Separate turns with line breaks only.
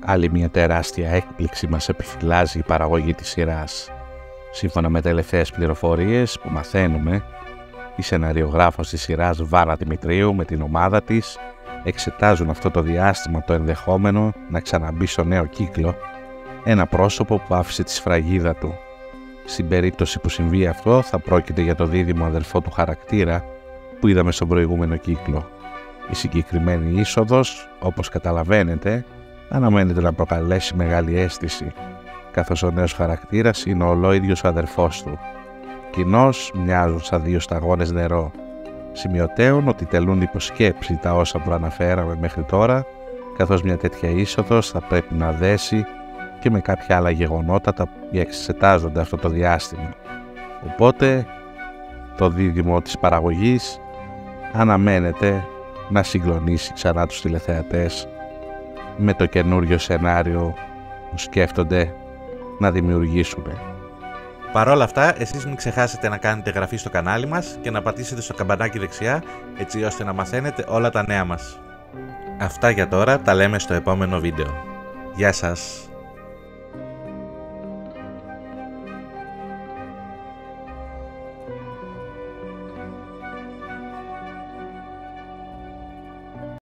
Άλλη μια τεράστια έκπληξη μας επιφυλάζει η παραγωγή της σειράς. Σύμφωνα με τελευταίες πληροφορίες που μαθαίνουμε, η σεναριογράφος της σειράς Βάρα Δημητρίου με την ομάδα της εξετάζουν αυτό το διάστημα το ενδεχόμενο να ξαναμπεί στο νέο κύκλο ένα πρόσωπο που άφησε τη σφραγίδα του. Στην περίπτωση που συμβεί αυτό, θα πρόκειται για το δίδυμο αδελφό του χαρακτήρα που είδαμε στον προηγούμενο κύκλο. Η συγκεκριμένη είσοδος, όπως καταλαβαίνετε, αναμένεται να προκαλέσει μεγάλη αίσθηση, καθώς ο νέος χαρακτήρας είναι ο ολόιδιος ο αδερφός του. Κοινώς μοιάζουν σαν δύο σταγόνες νερό. Σημειωτέων ότι τελούν υποσκέψη τα όσα προαναφέραμε μέχρι τώρα, καθώς μια τέτοια είσοδος θα πρέπει να δέσει και με κάποια άλλα γεγονότα τα οποία εξετάζονται αυτό το διάστημα. Οπότε το δίδυμο της παραγωγής αναμένεται να συγκλονίσει ξανά τους τηλεθεατές με το καινούριο σενάριο που σκέφτονται να δημιουργήσουν.
Παρ' όλα αυτά, εσείς μην ξεχάσετε να κάνετε εγγραφή στο κανάλι μας και να πατήσετε στο καμπανάκι δεξιά, έτσι ώστε να μαθαίνετε όλα τα νέα μας. Αυτά για τώρα, τα λέμε στο επόμενο βίντεο. Γεια σας!